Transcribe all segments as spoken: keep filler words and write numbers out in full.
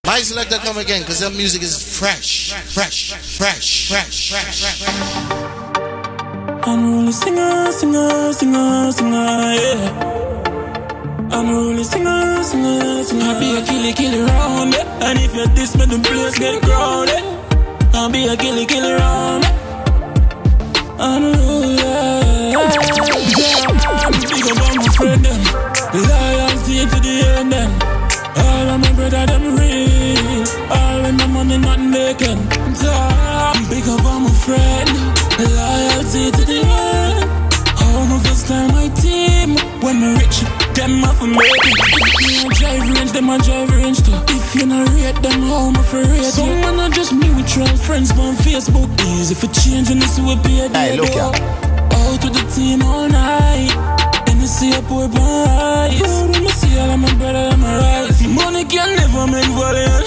My selector come again, cause their music is fresh, fresh, fresh, fresh, fresh. Unruly singer, singer, singer, singer, yeah. Unruly singer, singer, singer. I'll be a killy, killy round it. And if you're this, man, the place get crowded. I'll be a killy, killy round it. Unruly, yeah. Big up on my friend, then. Loyalty to the end, then. All of my brother, them real. All of my money, nothing they can talk. Big up on my friend. Loyalty to the end. Home of us time my team. When me rich, them off and make it. If you not drive range, them I drive range too. If you not rate them, home of a rate. Some man are just mutual friends on Facebook. Easy for changing this will be a day. Hey, look ya. Out with the team all night. And you see a poor boy. Proud when I see all of my brother and my rise. Money can never make valiant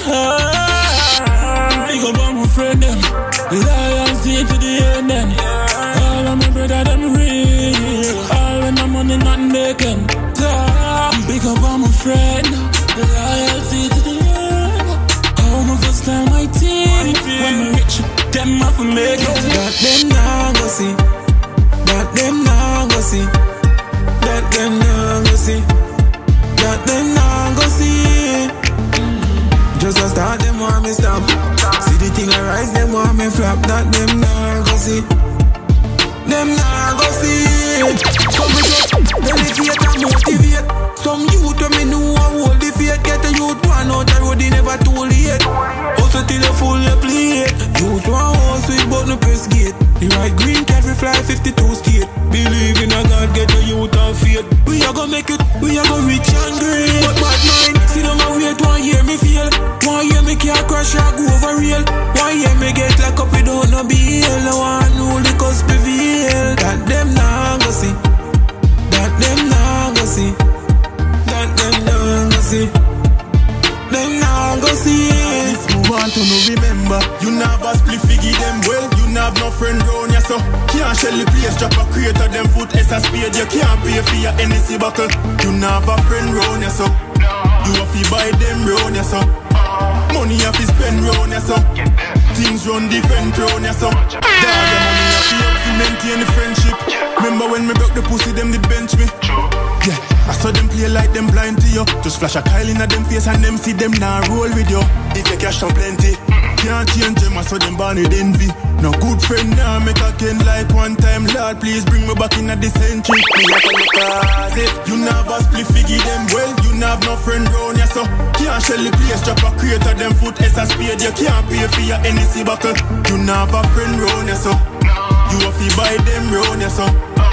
high. Big up on my friend them. Loyalty to the end then. All of my brother them real. All of my money nothing they can talk. Big up on my friend. Loyalty to the end. Home of us time my team. When we rich, them off and make it. That them now go see. That them now go see. That them now go see. That them now go see. Just a start them want me stop. See the thing arise them want me flop. That them now go see. Them now go see. Some just elevate and motivate. Some youth when me know I hold the faith. Get a youth one out the road, they never too late. Also till you full your plate. Youth one house with but no press gate. The right green cat we fly fifty-two state. Believe in a God, get a youth and faith. We are gonna make it, we are gonna reach and great. But bad mind, see them a wait, one year me feel. One year me can't crash or go over real. One year me get like up without no bail. No one know the cause prevail. That them nah go see. That them nah go see. That them nah go see. Them nah go see. This move on to no remember. You never split figgy them well. You have no friend round ya so. Can't shell the place, drop a creator them foot S a spade. You can't pay for your N S C buckle. You never friend round ya so. You have to buy them round ya so. Money you have to spend round ya so. Things run different round ya so. Dog your money you have to up to maintain the friendship. Remember when me broke the pussy them did bench me. Yeah, I saw them play like them blind to you. Just flash a Kyle in a them face and them see them now roll with you. If you cash on plenty, can't change them, I saw them born with envy. No good friend now make a ken like one time. Lord, please bring me back in a the century. Me like a look as if you never split figgy them well. You have no friend round ya so. Can't shell the place, drop a creator them foot S a spade. You can't pay for your N S C buckle. You never friend round ya so. You have to buy them round ya so.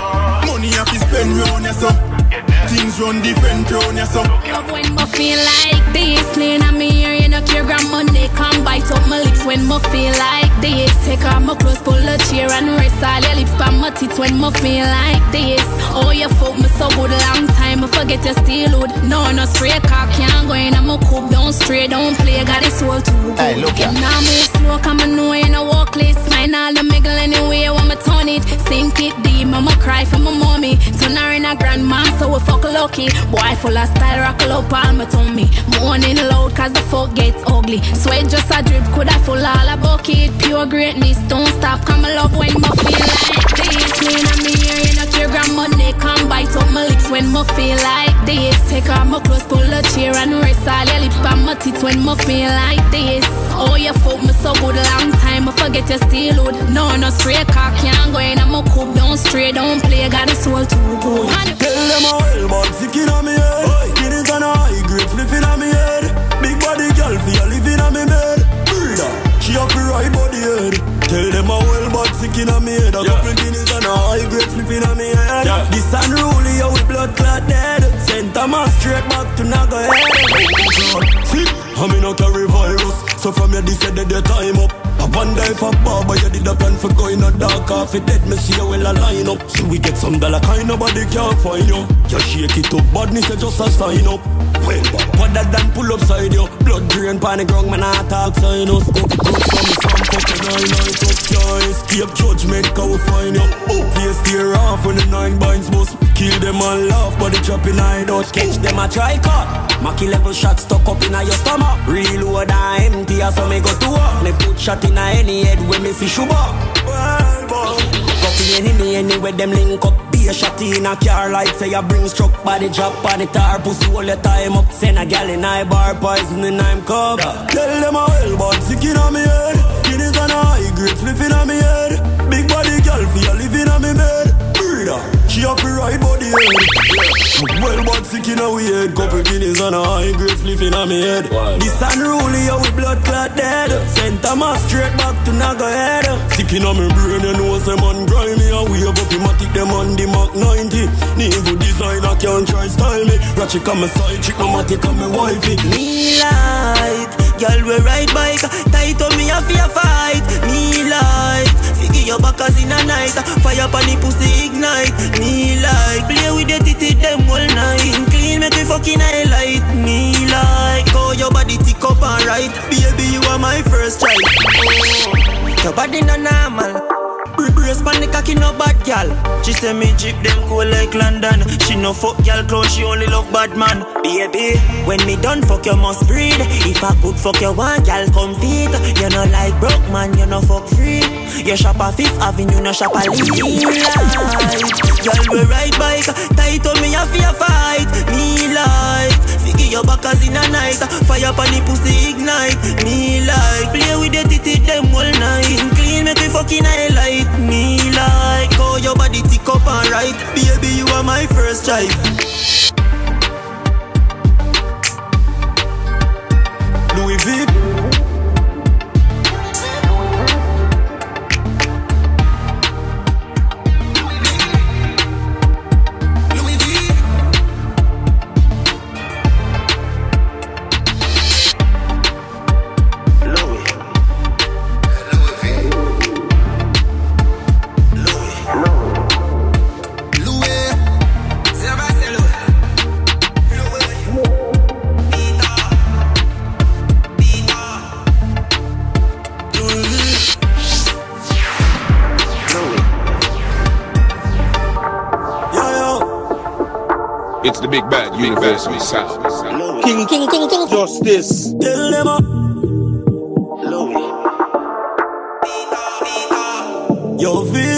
Money you have to spend round ya so. Things run different round ya so. Love when me feel like this. Laying on me ear, you know your grandma they come bite up my lips when me feel like this. Take off my clothes, pull a chair and rest all your lips on my teeth when me feel like this. Oh, you fuck me so good long time, I forget you still wood. No, no spray car can't go in, I'm a coupe, don't stray, don't play, got this soul too good. Hey, look ya. Now move slow, come and know you know walk list. Mine all the miggle anyway, when me turn it. Sink it deep, mama cry for my mommy. Turn her in a grandma, so we fuck lucky. Boy full of style, rockle up all my tummy. Moaning loud cause the fuck gets ugly. Sweat just a drip, could I full all a bucket. Pure greatness, don't stop, come love when me feel like this. Lean on me ear, you know your grandma they come bite up my lips when me feel like this. Take off my clothes, pull a chair and rest all your lips on my teeth when me feel like this. Oh, you fuck me so good long time, I forget you still wood. No, no spray car can't go in, I'm a coupe, don't stray, don't play, got the soul too good. Tell them a well, but sick in on me head. Guinness and a high grade flipping on me head. Big body girl for you living on me bed. Breeder, she up the right body head. Tell them a well, but sick in on me head. A couple Guinness and a high grade flipping on me head. Yeah. This unruly, you with blood clot dead. Send them a straight back to Naga head. See, I'm in a carry virus. So from your this head, the time up. I wonder if a barber you did a plan for going a dark off it dead. Me see you well a line up. So we get some dollar kind nobody can't find you. You shake it up, badness you just a sign up. Well, better than pull upside you. Blood drain pan the ground, man I talk sign us. Go to cook from me some fucking nine night up. You escape judgment, can we find you. Oh, face tear off when the nine binds bust. Kill them and laugh, but the chopping I don't catch them a try cut. Mackie level shot stuck up in a your stomach. Reload and empty, so me go to work. Me put shot in a any head when me fish up. Well, boy. Coffee enemy anywhere them link up. Be a shot in a car like say you bring struck by the drop on the tar. Pussy all the time up. Send a gal in I bar poison in I'm cup. Tell them a hell but sick in on me head. Guineas and a high grade flipping on me head. Big body girl for you living on me bed. Breeder, she up the right body head. Yeah. Well but sick in a we head. Couple guineas and a high grade flipping on me head. Wow. This unruly yo with blood clot dead. Send them straight back to Naga head. Sick in a me brain you know say man grimy. And we have up him a tick them on the Mach ninety. Nevo designer can't try style me. Ratchet on my side chick, no matic on my wifey. Me like, girl we ride bike. Tight on me a fear fight. Me like, figure your back as in a night. Fire pan the pussy ignite. Me like, play with the titty them all night. Clean make we fucking highlight. Me like, oh your body tick up and right. Baby you are my first child. Oh, your body no normal. Brace pan the cocky no bad gal. She say me jeep them cool like London. She no fuck gal clown, she only love bad man. Baby, when me done fuck you must breed. If I could fuck you one gal compete. You no like broke man, you no fuck free. You shop a Fifth Avenue, no shop a Lee. Girl we ride bike. Tight on me a fear fight. Me like, figure your back as in a night. Fire pan the pussy ignite. Me like, play with the titty them all night. Clean make we fucking highlight. Me like, oh your body tick up and right. Baby you are my first child. Louis V. It's the big bad universal sound. King, king, king, king, justice. Tell them up. Yo, V.